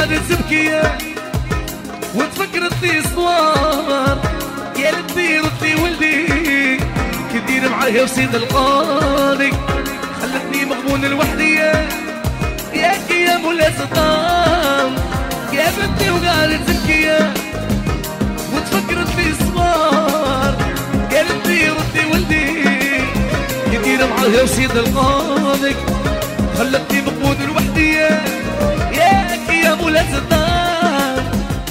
وقاعدة تبكي وتفكر في صوار يا لدي ردي ولدي كدير معايا وسيد القاضي خلتني مغبون لوحدي ياك يا مولا سلطان يا بنتي وقاعدة تبكي وتفكر في صوار يا لدي ردي ولدي كدير معايا وسيد القاضي خلتني مغبون لوحدي ياك يا مولا سلطان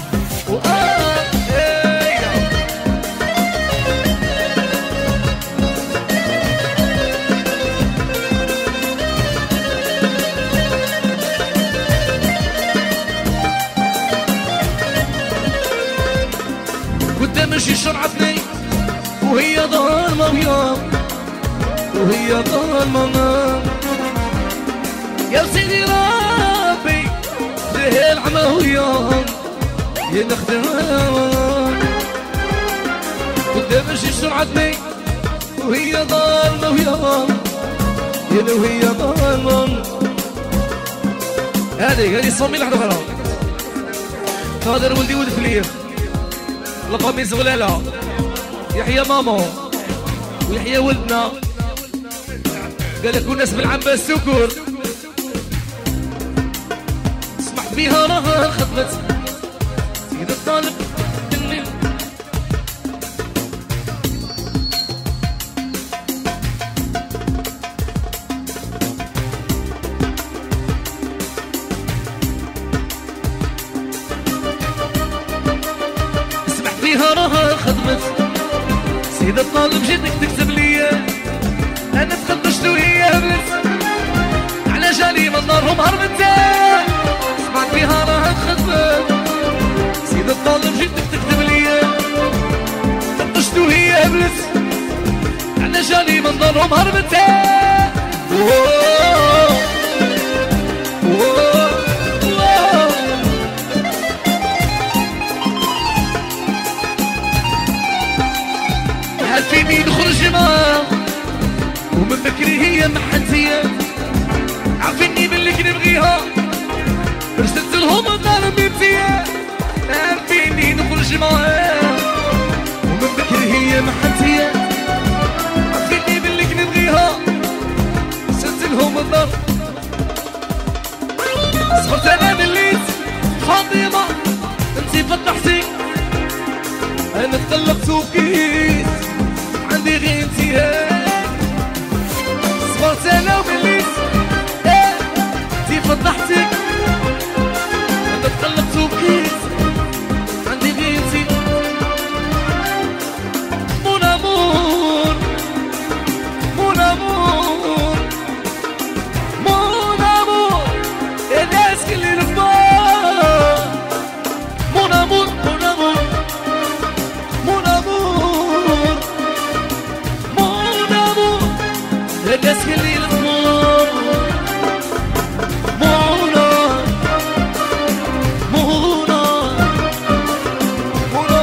قدام شي شرعتني وهي ظالمة وهي ظالمة يا سيدي ربي ليه العمى وياهم يا نخدمها قدام شي شرعتني وهي ظالمة وياهم يا وهي ظالمة هذه صومي لحظة خلاص هذا ولدي ولد فلير القميص غلالة يحيى ماما ويحيى ولدنا قال لك والناس بالعنبة السكر اسمح بيها راها خطبت سيد الطالب مني اسمح بيها راها خطبت سيد الطالب جيتك تكتب لي انا تخدشت وهي هبلت على جالي من نارهم هربت سمعت بيها راها خطبت سيد الطالب جيتك تكتب لي تخدشت وهي هبلت على جالي من نارهم هربت فيني نخرج معاه ومن بكري هي محنتية عارفيني باللي نبغيها رسلت لهم النار بيبتية عارفيني نخرج معاه ومن بكري هي محنتية عارفيني باللي نبغيها رسلت لهم النار صبرت انا بالليل فاطمة انتي فتحتي انا تقلقت وبكيت عندي غير انتهاك صبرت انا وبليت انتي فضحتك انا تقلقت وبكيت عندي غير انتي مون امور مون امور مون امور الناس كل الفضار مون امور مون امور مون امور الناس اللي الأمور مونا مونا مونا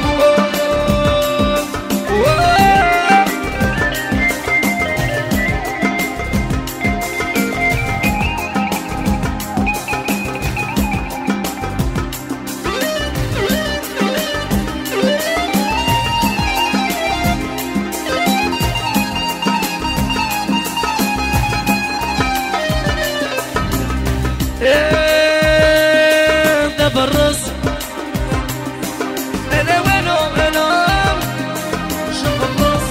ده بالرص انا وينو انا شوف الرص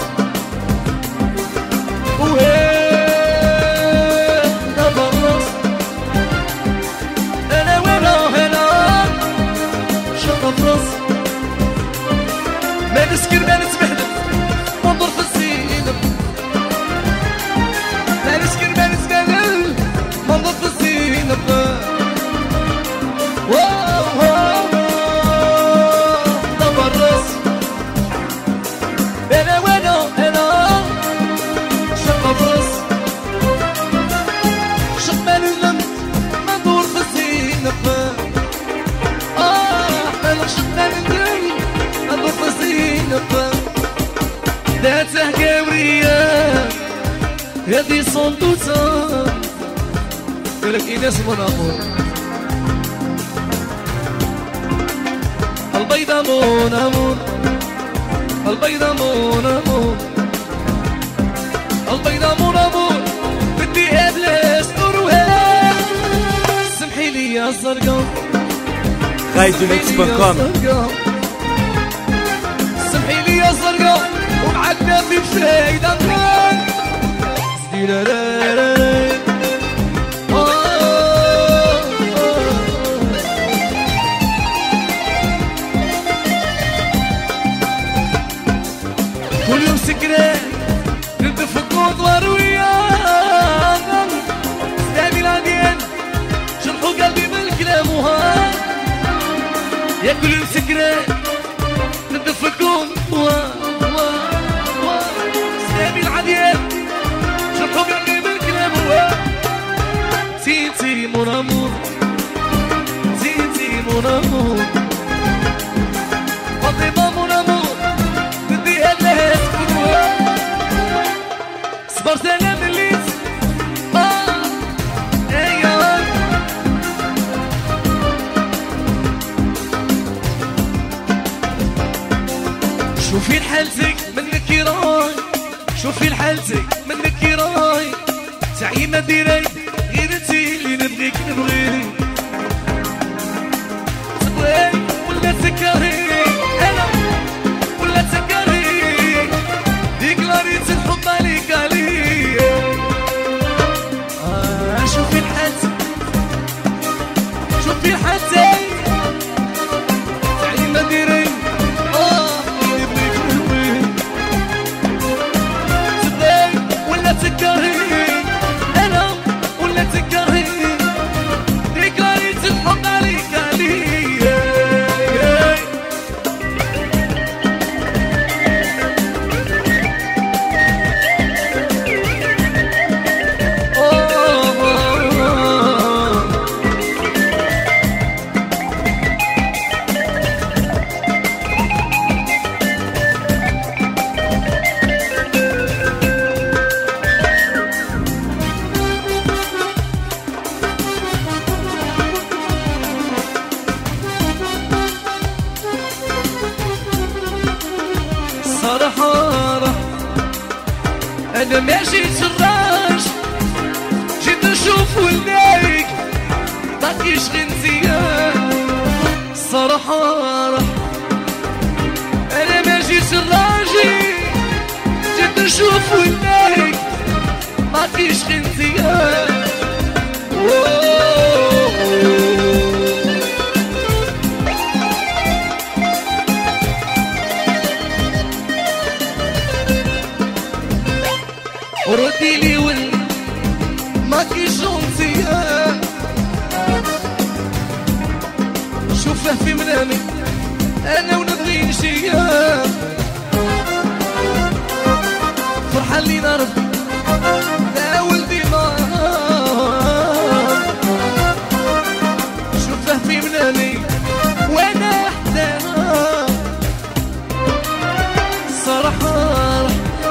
ده بالرص انا وينو انا شوف الرص ما نسكر ما نتبهدل وانظر في الزينة ما نسكر ما نتبهدل وانظر في الزينة ذاته قورية هذه صندوسة قالك إناس من أمور البيضة مون امور، البيضة مون امور، البيضة مون امور، بدي ابلس نورها. سمحي لي يا الزرقاء غايدلوكس.com. سمحي لي يا الزرقاء ومعدنا في فايدة كل يوم سكران ندف الكود ورويان سامي العديان شرحوا قلبي بالكلام وهان يا كل يوم سكران ندف الكود سامي العديان شرحوا قلبي بالكلام وهان تيتي مون امور، تيتي مون امور، فاطمة مون امور، صبر سلام الليس ايوه. شوفي لحالتك منك راي، شوفي لحالتك منك راي، تعي ما ديري غير انتي اللي نبغيك نبغيك، تبغي ولا تكرهي انا ولا تكرهي، ديكلاريت الحب عليك عليك. شوفي لحالتك، شوفي لحالتك، تعي ما ديري نبغيك نبغيك، تبغي ولا تكرهي انا ولا تكرهي، ديكلاريت الحب عليك عليك. صراحة أنا ماشي شراش، جيت نشوف ولديك باقيش غير مزيان. صراحة أنا ماشي شراجي، جيت نشوف ولديك باقيش غير مزيان. وردي لي ولي ماكي جونتية، شوفه في منامي انا ونبغي نشيا، فرحان لينا ربي لا ولدي ما، شوفه في منامي وانا احزان. صراحة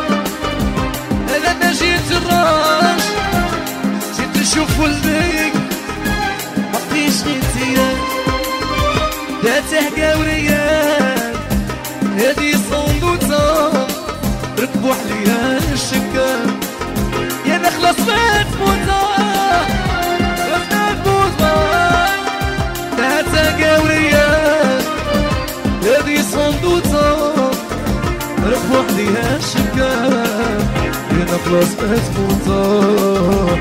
انا جيت الراش، جيت نشوف ولديك مبقيش غير زيان، داته قاوريان هادي صندوطة ركبوا عليها الشكان، يا نخلص ما تموتا ما تموتا، داته قاوريان هادي صندوطة ركبوا عليها الشكان، يا نخلص ما تموتا.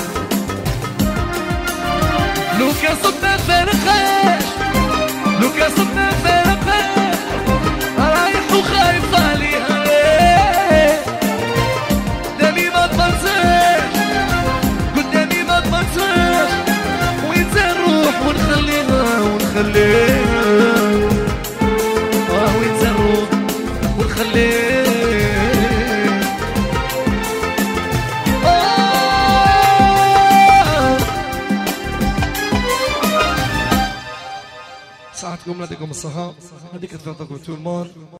لو كان صدنا فرقاش، لو كان صدنا فرقاش، رايح وخايف عليها قدامي ما تبنساش، قدامي ما تبنساش، وين تروح ونخليها ونخليها، وين تروح ونخليها. ساعتكم يعطيكم الصحة، هذيك تفضلكم تو المون.